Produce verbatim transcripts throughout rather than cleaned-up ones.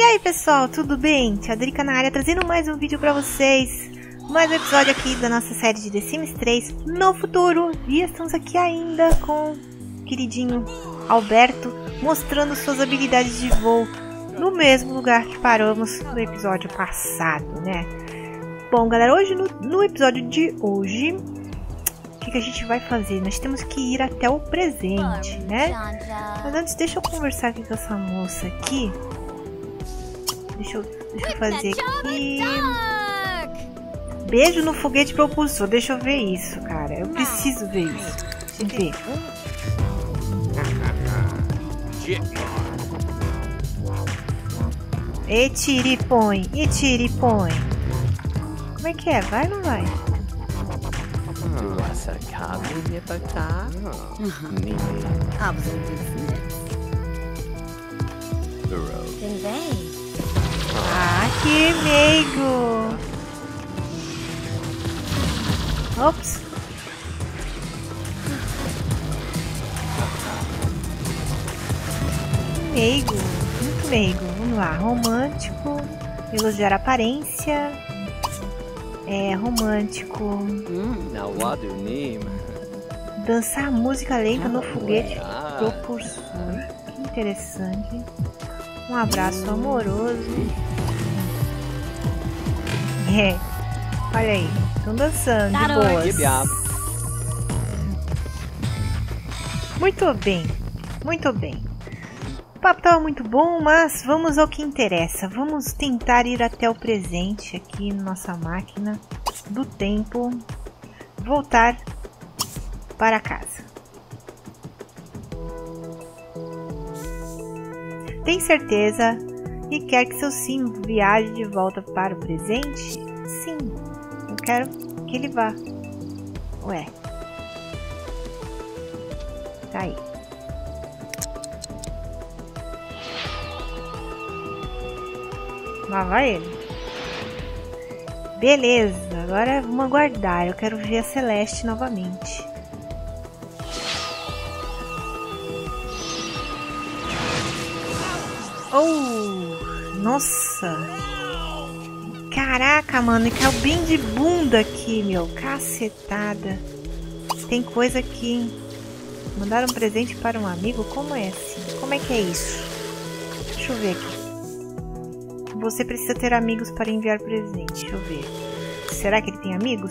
aí pessoal, tudo bem? Tia Drica na área, trazendo mais um vídeo pra vocês. Mais um episódio aqui da nossa série de The Sims três no futuro. E estamos aqui ainda com o queridinho Alberto, mostrando suas habilidades de voo no mesmo lugar que paramos no episódio passado, né? Bom galera, hoje no, no episódio de hoje, o que, que a gente vai fazer? Nós temos que ir até o presente, né? Mas antes deixa eu conversar aqui com essa moça aqui. Deixa eu, deixa eu fazer aqui. Beijo no foguete propulsor. Deixa eu ver isso, cara. Eu preciso ver isso. Deixa eu ver. E tira e põe. E tira e põe. Como é que é? Vai ou não vai? Ah, que meigo! Ops! Meigo, muito meigo. Vamos lá, romântico, elogiar a aparência. É, romântico. Dançar música lenta no foguete propulsor. Que interessante. Um abraço amoroso. É, olha aí, estão dançando de boas. Muito bem, muito bem. O papo estava muito bom, mas vamos ao que interessa. Vamos tentar ir até o presente aqui na nossa máquina do tempo. Voltar para casa. Tem certeza e quer que seu sim viaje de volta para o presente? Sim, eu quero que ele vá. Ué, tá aí. Lá vai ele. Beleza, agora vamos aguardar. Eu quero ver a Celeste novamente. Oh, nossa. Caraca, mano, caiu bem de bunda aqui, meu. Cacetada. Tem coisa aqui. Mandar um presente para um amigo? Como é assim? Como é que é isso? Deixa eu ver aqui. Você precisa ter amigos para enviar presente. Deixa eu ver. Será que ele tem amigos?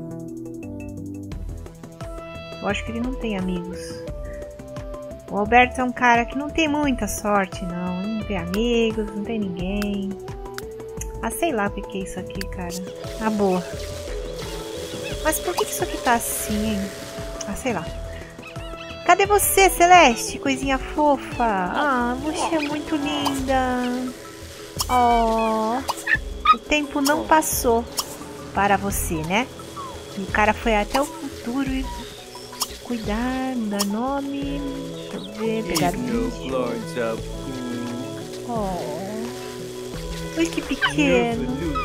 Eu acho que ele não tem amigos. O Alberto é um cara que não tem muita sorte, não. Não tem amigos, não tem ninguém. Ah, sei lá o que é isso aqui, cara. Ah, boa. Mas por que isso aqui tá assim, hein? Ah, sei lá. Cadê você, Celeste? Coisinha fofa. Ah, você é muito linda. Oh, o tempo não passou para você, né? O cara foi até o futuro e... Cuidar, mudar nome. Deixa eu ver, pegar o Oh, oi, que pequeno.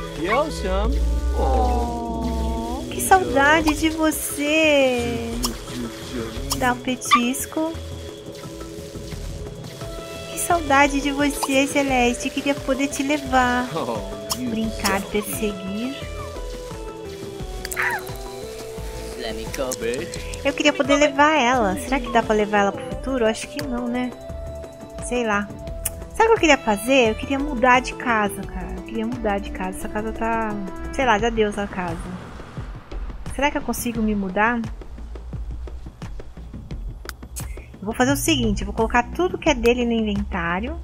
Oh, que saudade de você. Dá um petisco. Que saudade de você, Celeste. Queria poder te levar. Brincar, perseguir. Eu queria poder levar ela. Será que dá pra levar ela pro futuro? Eu acho que não, né? Sei lá. Sabe o que eu queria fazer? Eu queria mudar de casa, cara. Eu queria mudar de casa. Essa casa tá... Sei lá, já deu essa casa. Será que eu consigo me mudar? Eu vou fazer o seguinte. Eu vou colocar tudo que é dele no inventário.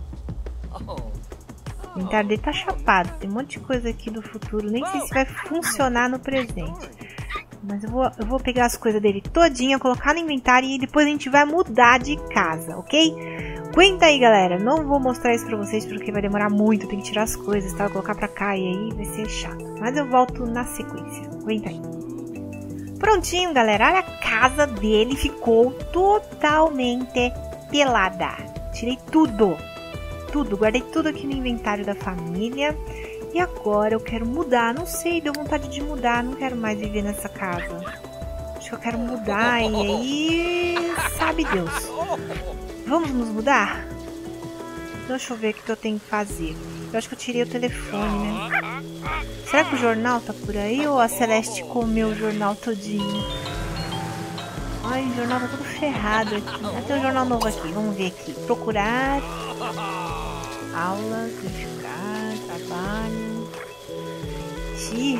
O inventário dele tá chapado. Tem um monte de coisa aqui do futuro. Nem sei se vai funcionar no presente. Mas eu vou, eu vou pegar as coisas dele todinha, colocar no inventário e depois a gente vai mudar de casa, ok? Aguenta aí, galera. Não vou mostrar isso pra vocês porque vai demorar muito. Tem que tirar as coisas, tá? Colocar pra cá e aí vai ser chato. Mas eu volto na sequência. Aguenta aí. Prontinho, galera. Olha, a casa dele ficou totalmente pelada. Tirei tudo. Tudo. Guardei tudo aqui no inventário da família. E agora eu quero mudar, não sei, deu vontade de mudar, não quero mais viver nessa casa. Acho que eu quero mudar e aí, sabe Deus. Vamos nos mudar? Então deixa eu ver o que eu tenho que fazer. Eu acho que eu tirei o telefone, né? Será que o jornal tá por aí ou a Celeste comeu o jornal todinho? Ai, o jornal tá todo ferrado aqui. Ah, tem um jornal novo aqui, vamos ver aqui. Procurar. Aulas, verificar, trabalho. Ixi.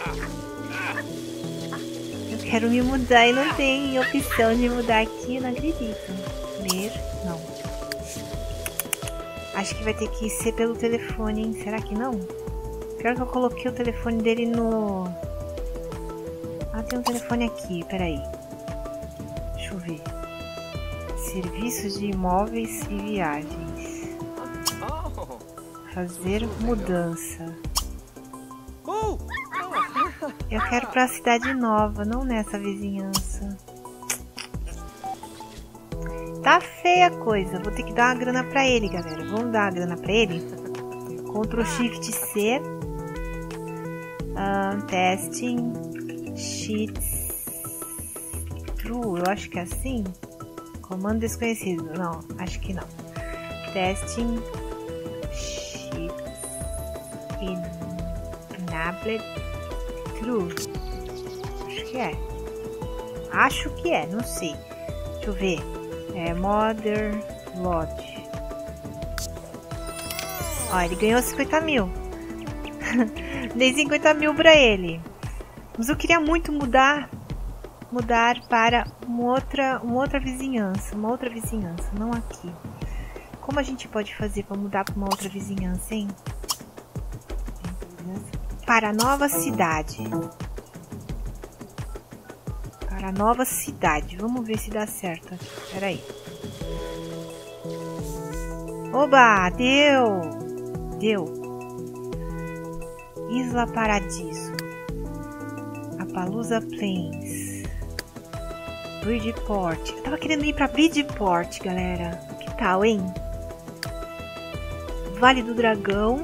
Eu quero me mudar e não tem opção de mudar aqui, eu não acredito. Ler, não. Acho que vai ter que ser pelo telefone, hein? Será que não? Pior que eu coloquei o telefone dele no... Ah, tem um telefone aqui, peraí. Deixa eu ver. Serviços de imóveis e viagens. Fazer mudança. Eu quero pra cidade nova, não nessa vizinhança. Tá feia a coisa. Vou ter que dar uma grana pra ele, galera. Vamos dar uma grana pra ele? Ctrl Shift C. Um, testing. Sheets. True. Eu acho que é assim. Comando desconhecido. Não, acho que não. Testing. Sheets. Enabled. True. Acho que é. Acho que é, não sei. Deixa eu ver. É Mother Lodge. Ó, ele ganhou cinquenta mil. Dei cinquenta mil pra ele. Mas eu queria muito mudar. Mudar para uma outra, uma outra vizinhança. Uma outra vizinhança, não aqui. Como a gente pode fazer para mudar para uma outra vizinhança, hein? Para a nova cidade. Para a nova cidade. Vamos ver se dá certo aqui. Pera aí. Oba! Deu! Deu. Isla Paradiso. Appaloosa Plains. Bridgeport. Eu tava querendo ir pra Bridgeport, galera. Que tal, hein? Vale do Dragão.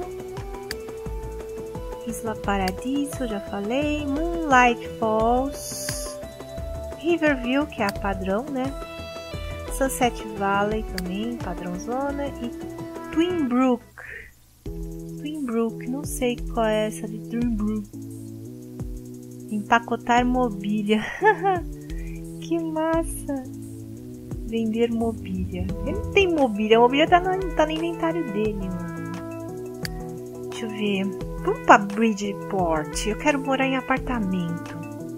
Isla Paradiso, já falei. Moonlight Falls. Riverview, que é a padrão, né? Sunset Valley também, padrão zona. E Twinbrook. Twinbrook, não sei qual é essa de Twinbrook. Empacotar mobília. Que massa! Vender mobília. Ele não tem mobília, a mobília tá no, tá no inventário dele, mano. Deixa eu ver. Vamos pra Bridgeport. Eu quero morar em apartamento.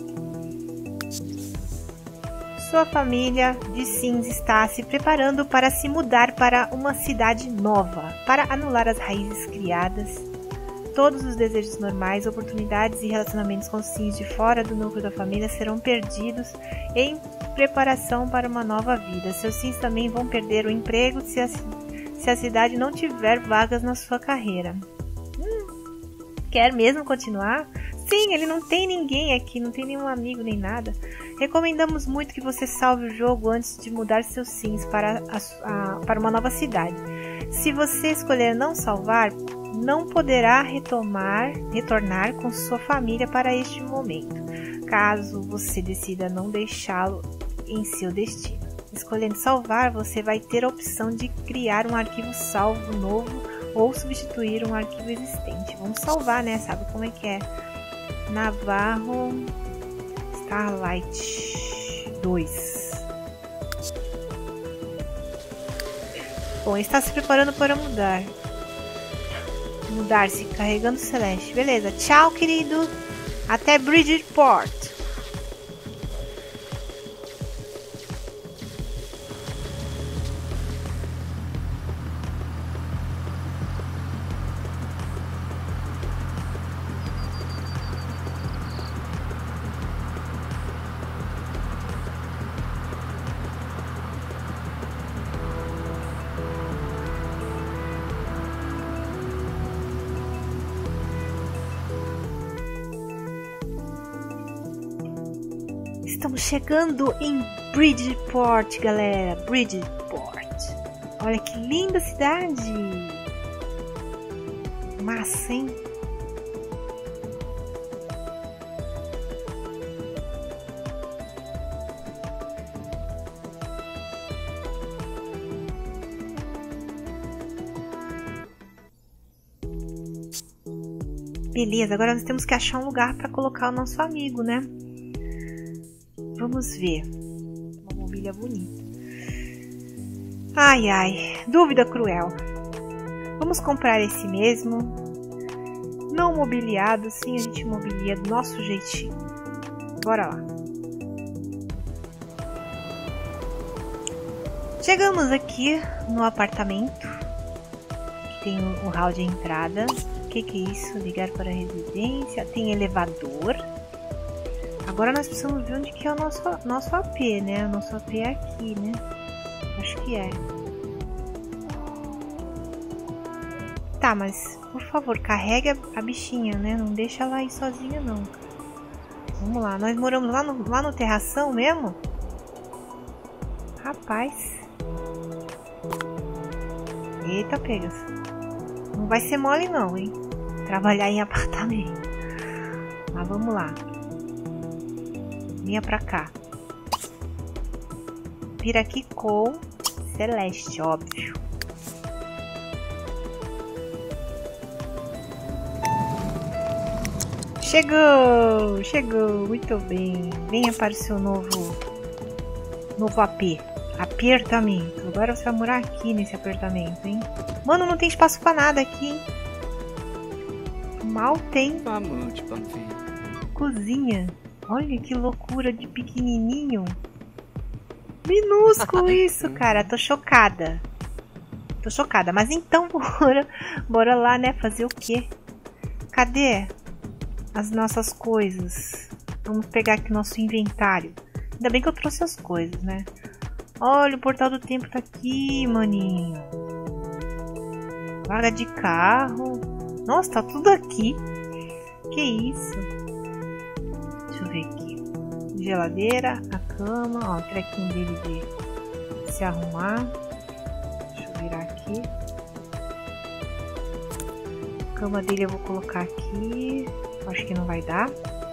Sua família de Sims está se preparando para se mudar para uma cidade nova, para anular as raízes criadas. Todos os desejos normais, oportunidades e relacionamentos com os Sims de fora do núcleo da família serão perdidos em preparação para uma nova vida. Seus Sims também vão perder o emprego se a, se a cidade não tiver vagas na sua carreira. Hum, quer mesmo continuar? Sim, ele não tem ninguém aqui, não tem nenhum amigo nem nada. Recomendamos muito que você salve o jogo antes de mudar seus Sims para, a, a, para uma nova cidade. Se você escolher não salvar, não poderá retomar, retornar com sua família para este momento, caso você decida não deixá-lo em seu destino. Escolhendo salvar, você vai ter a opção de criar um arquivo salvo novo ou substituir um arquivo existente. Vamos salvar, né? Sabe como é que é? Navarro Starlight dois. Bom, está se preparando para mudar. Mudar-se, carregando Celeste. Beleza, tchau, querido. Até Bridgeport. Estamos chegando em Bridgeport, galera. Bridgeport. Olha que linda cidade. Massa, hein? Beleza, agora nós temos que achar um lugar para colocar o nosso amigo, né? Vamos ver. Uma mobília bonita. Ai, ai. Dúvida cruel. Vamos comprar esse mesmo. Não mobiliado, sim, a gente mobilia do nosso jeitinho. Bora lá. Chegamos aqui no apartamento. Que tem o hall de entrada. O que, que é isso? Ligar para a residência. Tem elevador. Agora nós precisamos ver onde que é o nosso, nosso A P, né? O nosso A P é aqui, né? Acho que é. Tá, mas por favor, carrega a bichinha, né? Não deixa ela aí sozinha, não. Vamos lá. Nós moramos lá no, lá no terração mesmo? Rapaz. Eita, pegas. Não vai ser mole não, hein? Trabalhar em apartamento. Mas vamos lá. Vinha pra cá. Vir aqui com Celeste, óbvio. Chegou! Chegou! Muito bem. Venha para o seu novo, novo A P. Apertamento. Agora você vai morar aqui nesse apartamento, hein? Mano, não tem espaço pra nada aqui, hein? Mal tem. Cozinha. Olha que loucura de pequenininho. Minúsculo isso, cara. Tô chocada. Tô chocada. Mas então, bora, bora lá, né? Fazer o quê? Cadê as nossas coisas? Vamos pegar aqui nosso inventário. Ainda bem que eu trouxe as coisas, né? Olha, o portal do tempo tá aqui, maninho. Vaga de carro. Nossa, tá tudo aqui. Que isso? Deixa eu ver aqui. Geladeira, a cama. Ó, o trequinho dele de se arrumar. Deixa eu virar aqui. A cama dele eu vou colocar aqui. Acho que não vai dar.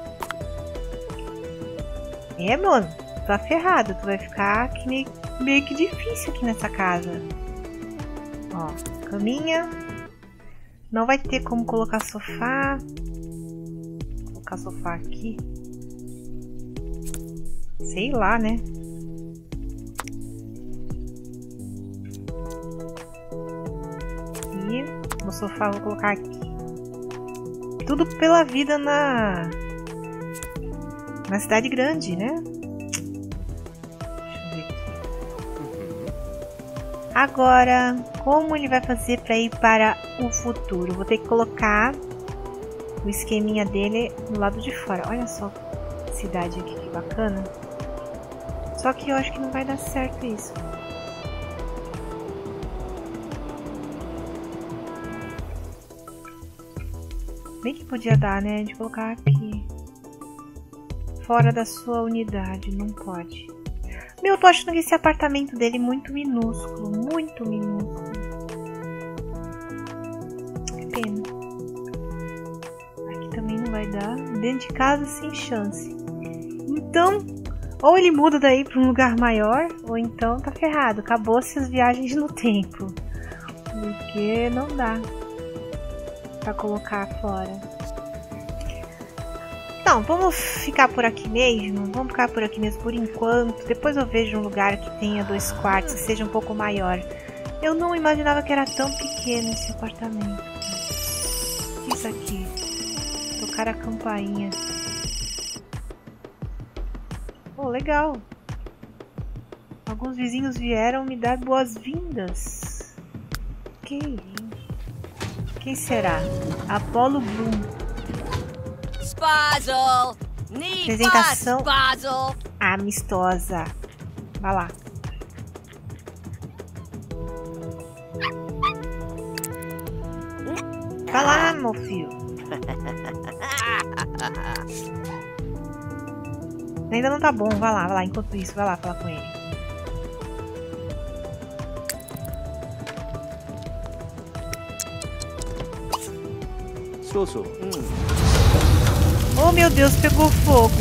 É, mano. Tá ferrado. Tu vai ficar aqui meio, meio que difícil aqui nessa casa. Ó, caminha. Não vai ter como colocar sofá. Vou colocar sofá aqui. Sei lá, né? E no sofá eu vou colocar aqui. Tudo pela vida na na cidade grande, né? Deixa eu ver aqui. Agora, como ele vai fazer para ir para o futuro? Vou ter que colocar o esqueminha dele do lado de fora. Olha só a cidade aqui, que bacana. Só que eu acho que não vai dar certo isso. Bem que podia dar, né? De colocar aqui. Fora da sua unidade. Não pode. Meu, eu tô achando esse apartamento dele muito minúsculo. Muito minúsculo. Que pena. Aqui também não vai dar. Dentro de casa, sem chance. Então, ou ele muda daí para um lugar maior, ou então tá ferrado. Acabou-se as viagens no tempo. Porque não dá pra colocar fora. Não, vamos ficar por aqui mesmo. Vamos ficar por aqui mesmo por enquanto. Depois eu vejo um lugar que tenha dois quartos, que seja um pouco maior. Eu não imaginava que era tão pequeno esse apartamento. O que é isso aqui? Tocar a campainha. Oh, legal. Alguns vizinhos vieram me dar boas-vindas. Ok. Quem será? Apollo Bloom. Apresentação amistosa. Vai lá. Vai lá, meu filho. Ainda não tá bom. Vai lá, vai lá. Enquanto isso, vai lá falar com ele. Soso. Hum. Oh, meu Deus, pegou fogo.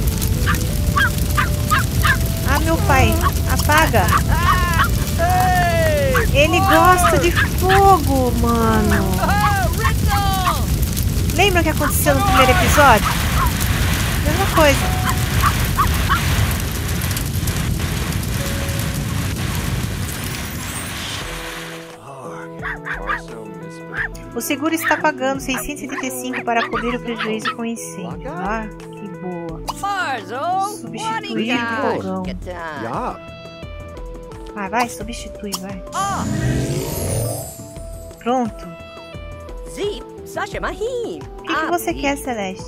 Ah, meu pai, apaga. Ele gosta de fogo, mano. Lembra o que aconteceu no primeiro episódio? Mesma coisa. O seguro está pagando seiscentos e setenta e cinco para cobrir o prejuízo com incêndio. Ah, que boa. Substituir o fogão. Vai, vai, substitui, vai. Pronto. O que, que você quer, Celeste?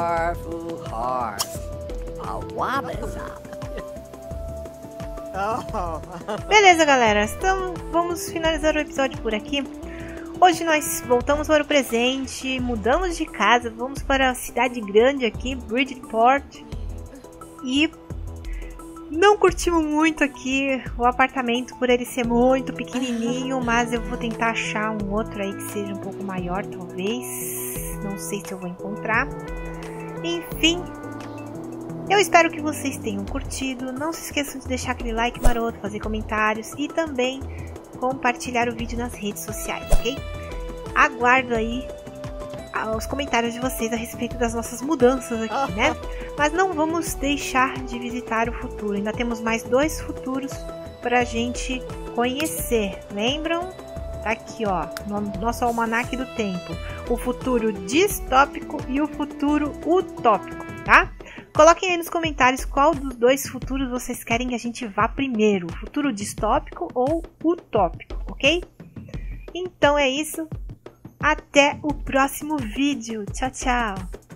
Beleza, galera. Então, vamos finalizar o episódio por aqui. Hoje nós voltamos para o presente, mudamos de casa, vamos para a cidade grande aqui, Bridgeport. E não curtimos muito aqui o apartamento por ele ser muito pequenininho, mas eu vou tentar achar um outro aí que seja um pouco maior, talvez. Não sei se eu vou encontrar. Enfim, eu espero que vocês tenham curtido. Não se esqueçam de deixar aquele like maroto, fazer comentários e também compartilhar o vídeo nas redes sociais, ok? Aguardo aí os comentários de vocês a respeito das nossas mudanças aqui, né? Mas não vamos deixar de visitar o futuro. Ainda temos mais dois futuros para a gente conhecer. Lembram? Tá aqui, ó, no nosso almanaque do tempo. O futuro distópico e o futuro utópico, tá? Coloquem aí nos comentários qual dos dois futuros vocês querem que a gente vá primeiro. Futuro distópico ou utópico, ok? Então é isso. Até o próximo vídeo. Tchau, tchau.